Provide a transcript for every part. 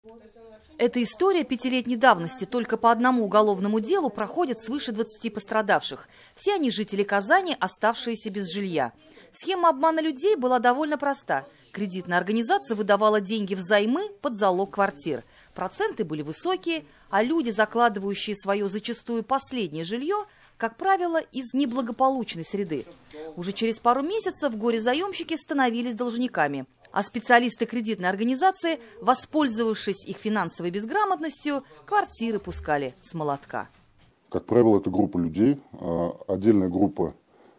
Эта история пятилетней давности. Только по одному уголовному делу проходит свыше 20 пострадавших. Все они жители Казани, оставшиеся без жилья. Схема обмана людей была довольно проста. Кредитная организация выдавала деньги взаймы под залог квартир. Проценты были высокие, а люди, закладывающие свое зачастую последнее жилье, как правило, из неблагополучной среды. Уже через пару месяцев горе-заемщики становились должниками, а специалисты кредитной организации, воспользовавшись их финансовой безграмотностью, квартиры пускали с молотка. Как правило, это группа людей. Отдельная группа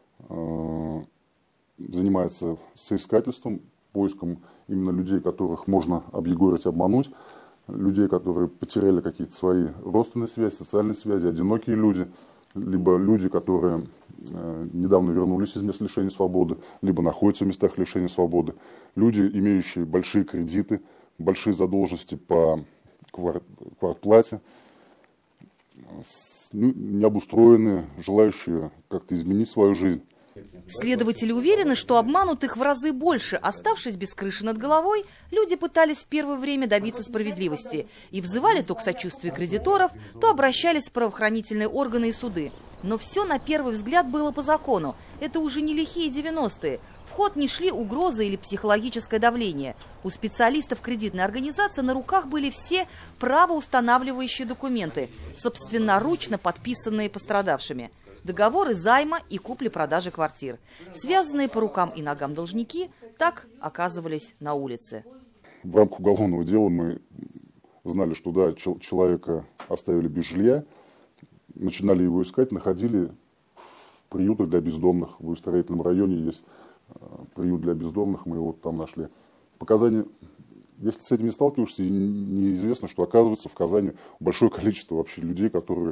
занимается соискательством, поиском именно людей, которых можно объегорить, обмануть, людей, которые потеряли какие-то свои родственные связи, социальные связи, одинокие люди, либо люди, которые недавно вернулись из мест лишения свободы, либо находятся в местах лишения свободы, люди, имеющие большие кредиты, большие задолженности по квартплате, необустроенные, желающие как-то изменить свою жизнь. Следователи уверены, что обманутых в разы больше. Оставшись без крыши над головой, люди пытались в первое время добиться справедливости и взывали то к сочувствию кредиторов, то обращались в правоохранительные органы и суды. Но все на первый взгляд было по закону. Это уже не лихие 90-е. В ход не шли угрозы или психологическое давление. У специалистов кредитной организации на руках были все правоустанавливающие документы, собственноручно подписанные пострадавшими. Договоры займа и купли-продажи квартир. Связанные по рукам и ногам должники так оказывались на улице. В рамках уголовного дела мы знали, что да, человека оставили без жилья, начинали его искать, находили в приютах для бездомных. В строительном районе есть приют для бездомных, мы его там нашли. Показания, если с этим не сталкиваешься, неизвестно, что оказывается в Казани большое количество вообще людей, которые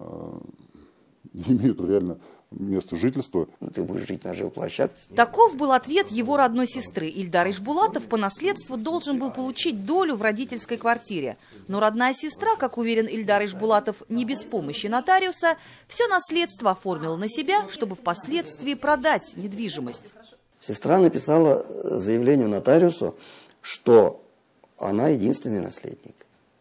не имеют реально места жительства. Ты будешь жить на жилплощадке. Таков был ответ его родной сестры. Ильдар Ишбулатов по наследству должен был получить долю в родительской квартире. Но родная сестра, как уверен Ильдар Ишбулатов, не без помощи нотариуса, все наследство оформила на себя, чтобы впоследствии продать недвижимость. Сестра написала заявление нотариусу, что она единственный наследник.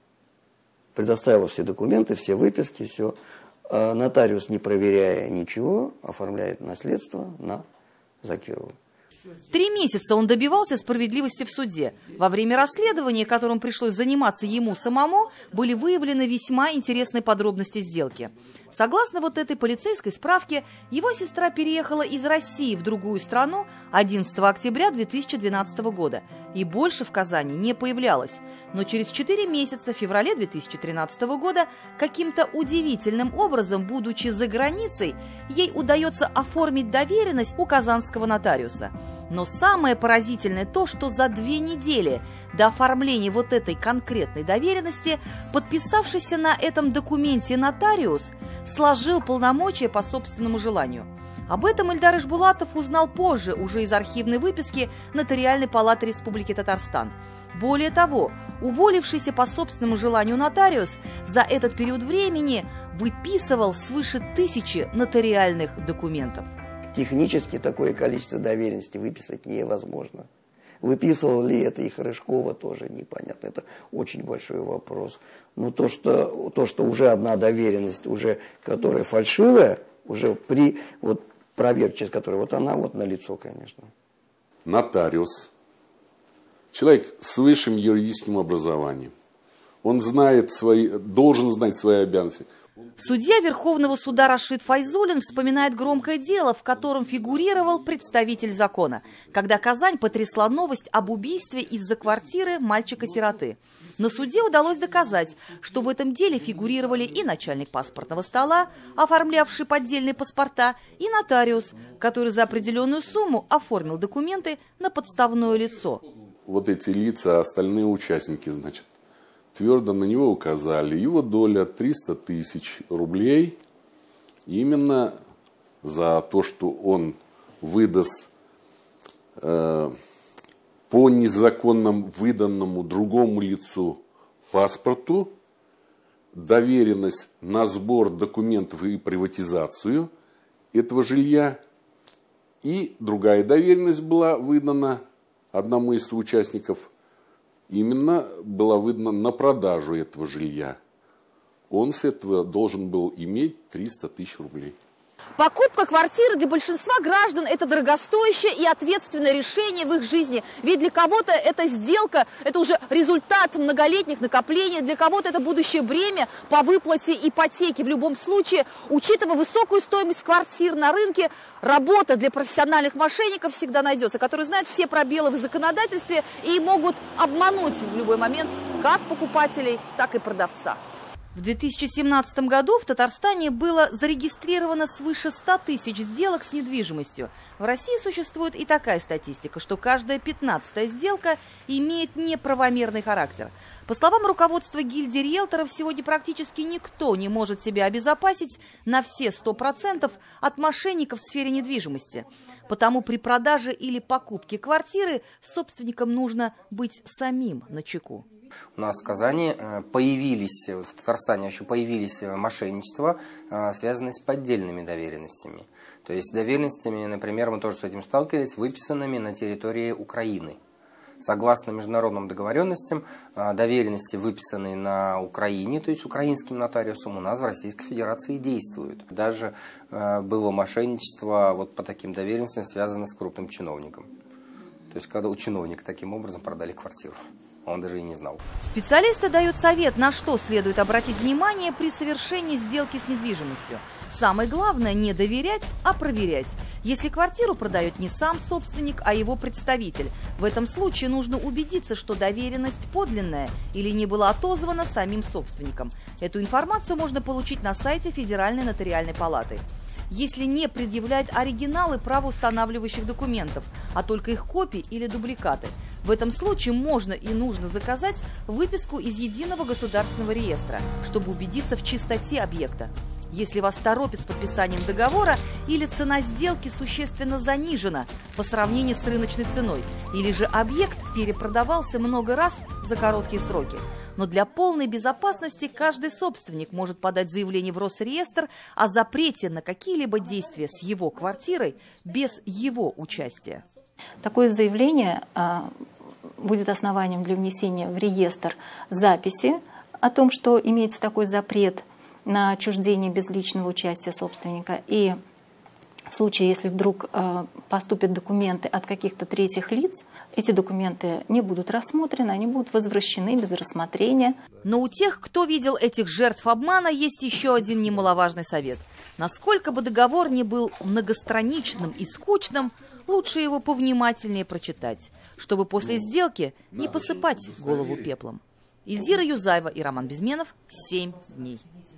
Предоставила все документы, все выписки, все. Нотариус, не проверяя ничего, оформляет наследство на Закирову. 3 месяца он добивался справедливости в суде. Во время расследования, которым пришлось заниматься ему самому, были выявлены весьма интересные подробности сделки. Согласно вот этой полицейской справке, его сестра переехала из России в другую страну 11 октября 2012 года и больше в Казани не появлялась. Но через 4 месяца, в феврале 2013 года, каким-то удивительным образом, будучи за границей, ей удается оформить доверенность у казанского нотариуса. Но самое поразительное то, что за 2 недели до оформления вот этой конкретной доверенности подписавшийся на этом документе нотариус сложил полномочия по собственному желанию. Об этом Ильдар Ишбулатов узнал позже, уже из архивной выписки Нотариальной палаты Республики Татарстан. Более того, уволившийся по собственному желанию нотариус за этот период времени выписывал свыше 1000 нотариальных документов. Технически такое количество доверенностей выписать невозможно. Выписывал ли это и Рыжкова, тоже непонятно. Это очень большой вопрос. Но то, что уже одна доверенность, уже, которая фальшивая, уже при проверке, с которой она налицо, конечно. Нотариус. Человек с высшим юридическим образованием. Он должен знать свои обязанности. Судья Верховного суда Рашид Файзулин вспоминает громкое дело, в котором фигурировал представитель закона, когда Казань потрясла новость об убийстве из-за квартиры мальчика-сироты. На суде удалось доказать, что в этом деле фигурировали и начальник паспортного стола, оформлявший поддельные паспорта, и нотариус, который за определенную сумму оформил документы на подставное лицо. Вот эти лица, остальные участники, твердо на него указали. Его доля 300 000 рублей именно за то, что он выдаст по незаконно выданному другому лицу паспорту доверенность на сбор документов и приватизацию этого жилья. И другая доверенность была выдана одному из участников именно была выдана на продажу этого жилья. Он с этого должен был иметь 300 тысяч рублей. Покупка квартиры для большинства граждан – это дорогостоящее и ответственное решение в их жизни. Ведь для кого-то эта сделка – это уже результат многолетних накоплений, для кого-то это будущее бремя по выплате ипотеки. В любом случае, учитывая высокую стоимость квартир на рынке, работа для профессиональных мошенников всегда найдется, которые знают все пробелы в законодательстве и могут обмануть в любой момент как покупателей, так и продавца. В 2017 году в Татарстане было зарегистрировано свыше 100 тысяч сделок с недвижимостью. В России существует и такая статистика, что каждая 15-я сделка имеет неправомерный характер. По словам руководства гильдии риэлторов, сегодня практически никто не может себя обезопасить на все 100% от мошенников в сфере недвижимости. Потому при продаже или покупке квартиры собственникам нужно быть самим начеку. У нас в Казани появились, в Татарстане еще появились мошенничества, связанные с поддельными доверенностями. То есть доверенностями, например, мы тоже с этим сталкивались, выписанными на территории Украины. Согласно международным договоренностям, доверенности, выписанные на Украине, то есть украинским нотариусом, у нас в Российской Федерации действуют. Даже было мошенничество вот по таким доверенностям, связано с крупным чиновником. То есть когда у чиновника таким образом продали квартиру. Он даже и не знал. Специалисты дают совет, на что следует обратить внимание при совершении сделки с недвижимостью. Самое главное – не доверять, а проверять. Если квартиру продает не сам собственник, а его представитель, в этом случае нужно убедиться, что доверенность подлинная или не была отозвана самим собственником. Эту информацию можно получить на сайте Федеральной нотариальной палаты. Если не предъявлять оригиналы правоустанавливающих документов, а только их копии или дубликаты. В этом случае можно и нужно заказать выписку из Единого государственного реестра, чтобы убедиться в чистоте объекта. Если вас торопят с подписанием договора или цена сделки существенно занижена по сравнению с рыночной ценой, или же объект перепродавался много раз за короткие сроки. Но для полной безопасности каждый собственник может подать заявление в Росреестр о запрете на какие-либо действия с его квартирой без его участия. Такое заявление будет основанием для внесения в реестр записи о том, что имеется такой запрет на отчуждение без личного участия собственника. И в случае, если вдруг поступят документы от каких-то третьих лиц, эти документы не будут рассмотрены, они будут возвращены без рассмотрения. Но у тех, кто видел этих жертв обмана, есть еще один немаловажный совет. Насколько бы договор ни был многостраничным и скучным, лучше его повнимательнее прочитать, чтобы после сделки не посыпать голову пеплом. Ильзира Юзаева и Роман Безменов. 7 дней.